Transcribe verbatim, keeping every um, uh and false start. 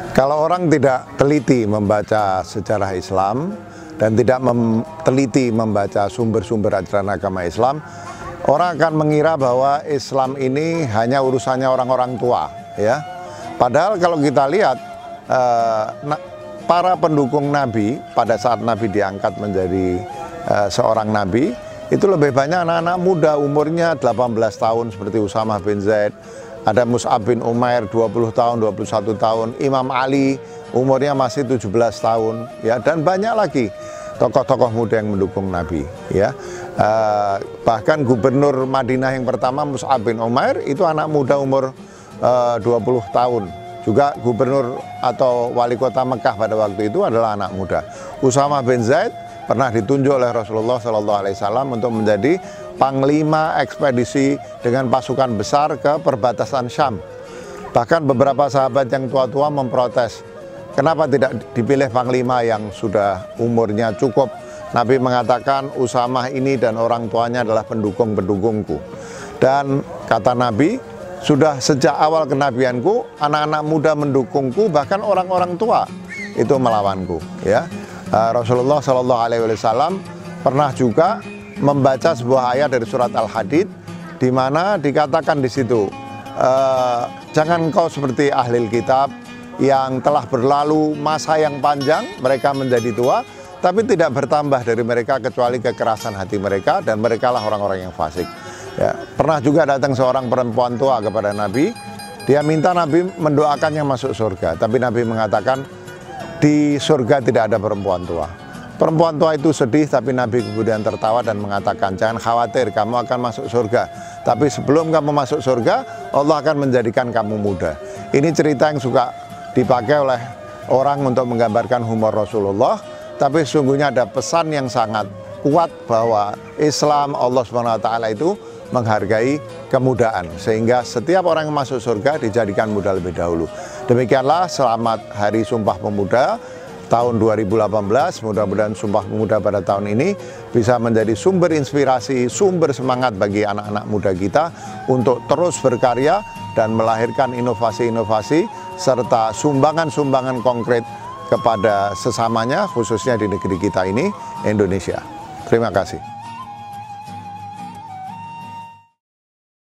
Kalau orang tidak teliti membaca sejarah Islam dan tidak mem teliti membaca sumber-sumber ajaran agama Islam, orang akan mengira bahwa Islam ini hanya urusannya orang-orang tua, ya. Padahal kalau kita lihat eh, para pendukung Nabi pada saat Nabi diangkat menjadi eh, seorang Nabi, itu lebih banyak anak-anak muda umurnya delapan belas tahun seperti Usamah bin Zaid. Ada Mus'ab bin Umair dua puluh tahun, dua puluh satu tahun, Imam Ali umurnya masih tujuh belas tahun, ya, dan banyak lagi tokoh-tokoh muda yang mendukung Nabi, ya. Uh, bahkan gubernur Madinah yang pertama Mus'ab bin Umair itu anak muda umur uh, dua puluh tahun. Juga gubernur atau wali kota Mekah pada waktu itu adalah anak muda. Usamah bin Zaid pernah ditunjuk oleh Rasulullah shallallahu alaihi wasallam untuk menjadi panglima ekspedisi dengan pasukan besar ke perbatasan Syam. Bahkan beberapa sahabat yang tua-tua memprotes, kenapa tidak dipilih panglima yang sudah umurnya cukup? Nabi mengatakan Usamah ini dan orang tuanya adalah pendukung-pendukungku. Dan kata Nabi, sudah sejak awal kenabianku, anak-anak muda mendukungku, bahkan orang-orang tua itu melawanku, ya. Rasulullah shallallahu alaihi wasallam pernah juga membaca sebuah ayat dari surat Al-Hadid, di mana dikatakan di situ, e, jangan kau seperti ahli kitab yang telah berlalu masa yang panjang, mereka menjadi tua, tapi tidak bertambah dari mereka kecuali kekerasan hati mereka, dan mereka lah orang-orang yang fasik. Ya, pernah juga datang seorang perempuan tua kepada Nabi, dia minta Nabi mendoakannya masuk surga, tapi Nabi mengatakan, di surga tidak ada perempuan tua. Perempuan tua itu sedih, tapi Nabi kemudian tertawa dan mengatakan, jangan khawatir, kamu akan masuk surga. Tapi sebelum kamu masuk surga, Allah akan menjadikan kamu muda. Ini cerita yang suka dipakai oleh orang untuk menggambarkan humor Rasulullah, tapi sesungguhnya ada pesan yang sangat kuat bahwa Islam, Allah subhanahu wa taala itu menghargai kemudaan, sehingga setiap orang yang masuk surga dijadikan muda lebih dahulu. Demikianlah selamat Hari Sumpah Pemuda tahun dua ribu delapan belas. Mudah-mudahan Sumpah Pemuda pada tahun ini bisa menjadi sumber inspirasi, sumber semangat bagi anak-anak muda kita untuk terus berkarya dan melahirkan inovasi-inovasi serta sumbangan-sumbangan konkret kepada sesamanya, khususnya di negeri kita ini, Indonesia. Terima kasih.